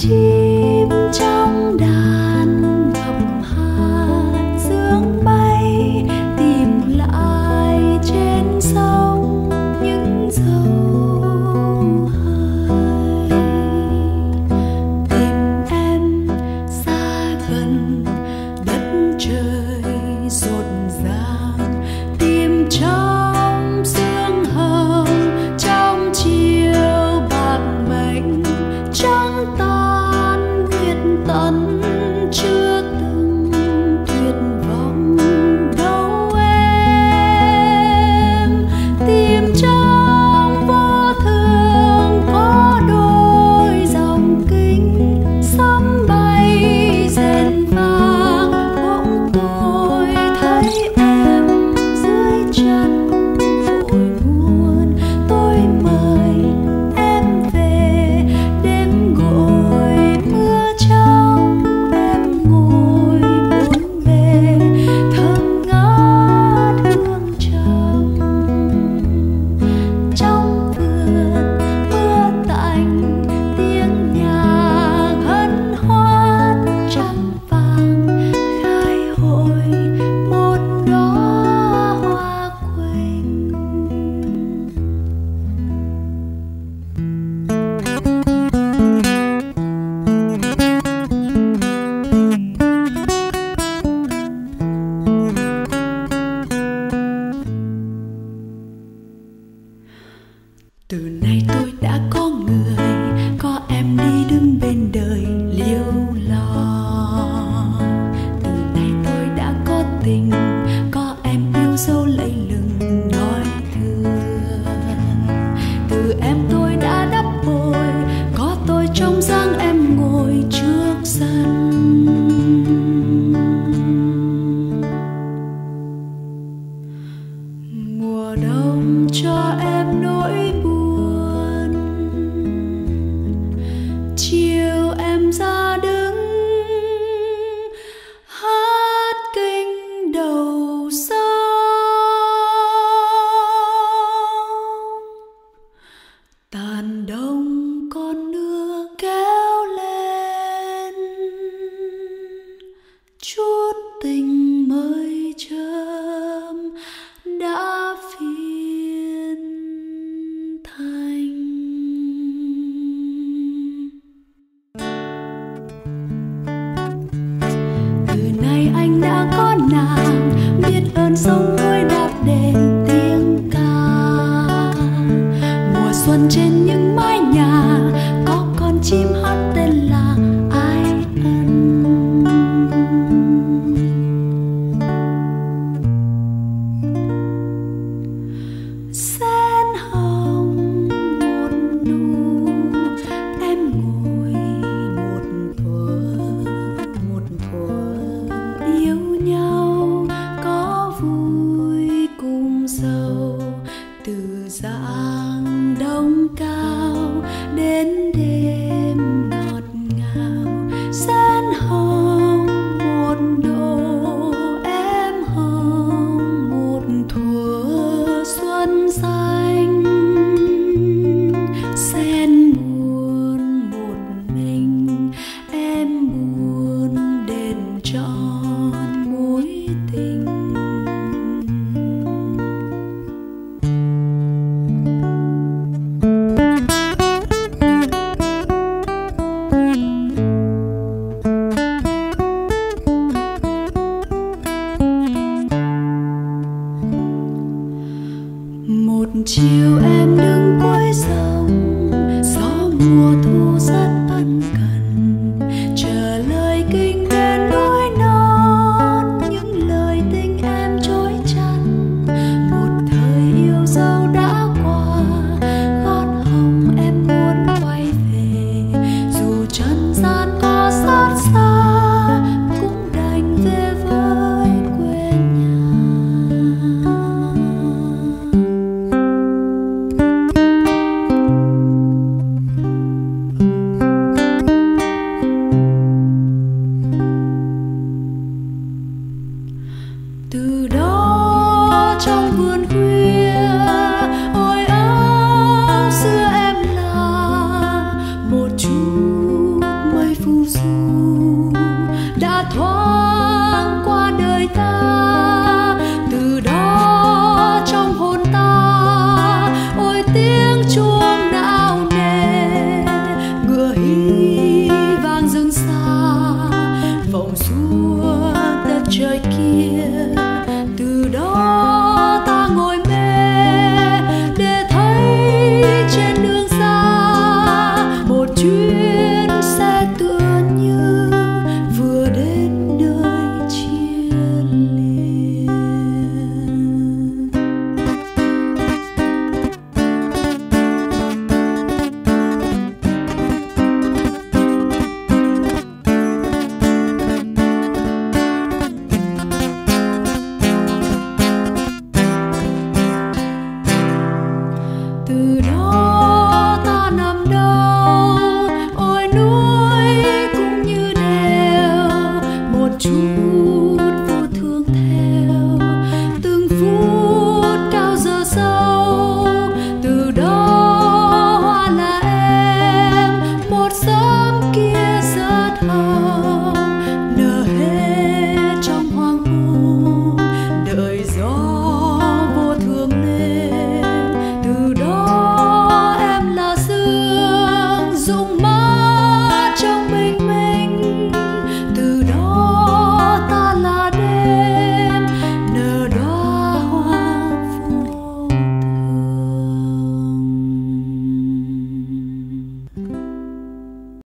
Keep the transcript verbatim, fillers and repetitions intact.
chim trong đàn ngập hạt sương bay tìm lại trên sông những dấu hời. Tìm em xa gần đất trời rộn ràng, tìm trong sương hồng trong chiều bạc mệnh trăng tan nguyệt tận chưa từng tuyệt vọng đâu em. Tìm trong vô thường có đôi dòng kinh sấm bay rền vang, bỗng tôi thấy em dưới chân vội buồn. Tôi mời em về đêm gội mưa trong, em ngồi bốn bề thơm ngát hương trầm. Trong vườn mưa tạnh tiếng nhạc hân hoan, trăng vàng khai hội một đóa hoa quỳnh. Từ nay tôi đã có người, có em đi đứng bên đời liêu lo. Từ nay tôi đã có tình, có em yêu dấu lẫy lừng nói thương. Từ em tôi đã đắp bồi, có tôi trong dáng em ngồi trước sân. Mùa đông cho em nỗi buồn, chiều em ra đứng hát kinh đầu sông. Tàn đông con nước kéo lên, chút tình mới chớm đã phiên thành. Từ nay anh đã có nàng, biết ơn sông núi đạp đền tiếng ca. Mùa xuân trên những mái nhà, có con chim hót tên là Ai Ân. Sen hồng một nụ, em ngồi một thuở, một thuở yêu nhau. đã thoáng qua đời ta. Từ đó trong hồn ta ôi tiếng chuông nao nề ngựa hí